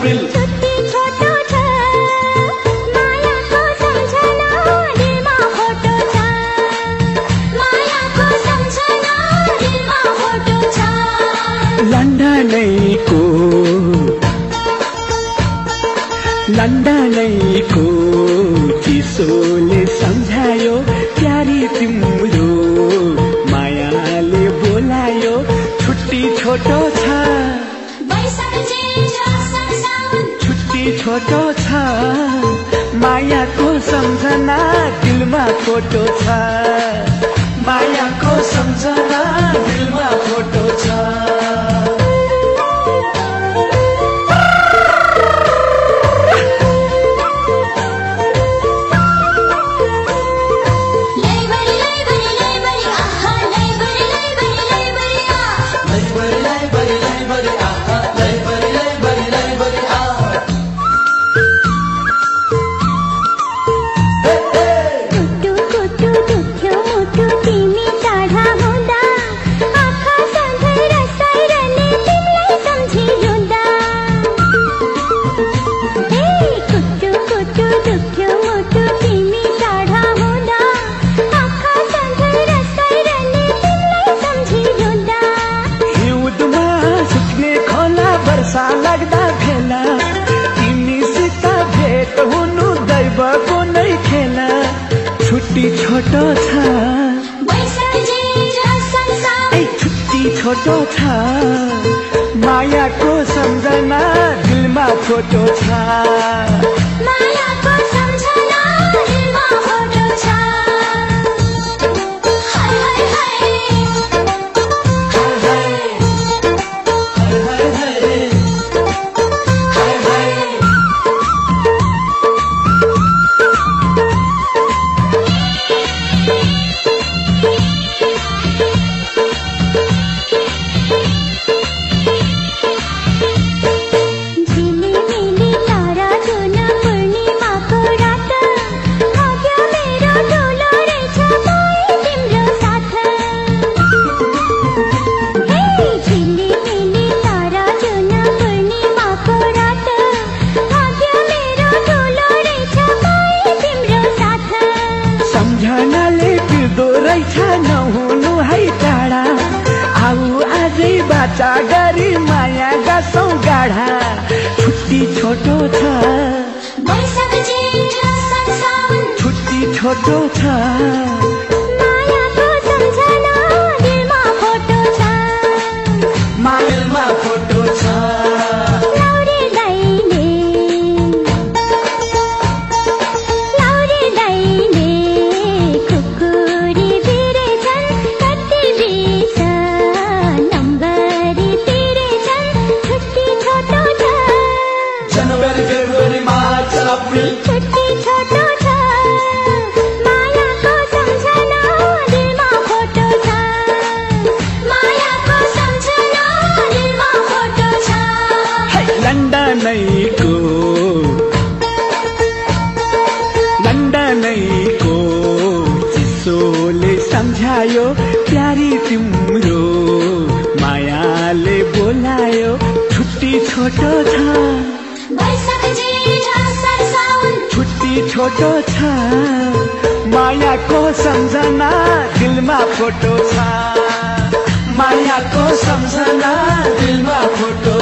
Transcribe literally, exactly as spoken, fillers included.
April छुट्टी छोटो छ मायाको सम्झना दिलमा फोटो छ मायाको सम्झना दिलमा फोटो छ लन्डनैको लन्डनैको चिसोले सम्झायो प्यारी तिम्रो मायाले बोलायो छुट्टी छोटो छ छुट्टी छोटो छ मायाको सम्झना दिलमा फोटो छ मायाको सम्झना दिलमा फोटो छ छुट्टी छोटो छ छुट्टी छोटो छ मायाको सम्झना दिलमा फोटो छ मायाको सम्झना दिलमा फोटो छ हाय हाय हाय बाचा गरी माया गासौँ गाढा छुट्टी छोटो छ छुट्टी छोटो छ मायाको सम्झना दिलमा फोटो छ मायामा फोटो छ लौरे दाइले लौरे दाइले खुकुरी भिरेछन् कति बिस नम्बरी तिरेछन् छुट्टी छोटो छ जनवरी फेब्रुअरी मार्च अप्रिल छुट्टी छोटो छ मायाको सम्झना दिलमा फोटो छ मायाको सम्झना दिलमा फोटो छ लन्डनैको लन्डनैको चिसोले सम्झायो प्यारी तिम्रो मायाले बोलायो छुट्टी छोटो छ छुट्टी छोटो छ मायाको सम्झना दिलमा फोटो छ मायाको सम्झना दिलमा फोटो